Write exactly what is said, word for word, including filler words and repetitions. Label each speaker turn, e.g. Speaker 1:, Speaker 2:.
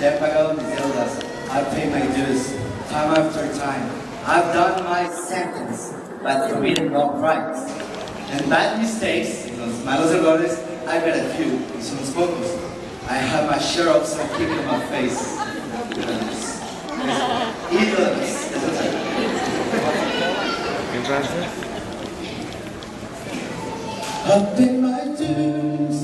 Speaker 1: Ya he pagado mis deudas. I've paid my dues, time after time. I've done my sentence, but committed no crimes. And bad mistakes, los malos errores, I got a few, y son los pocos. I have my share of some kick in my face. Ídolos. I've paid my dues.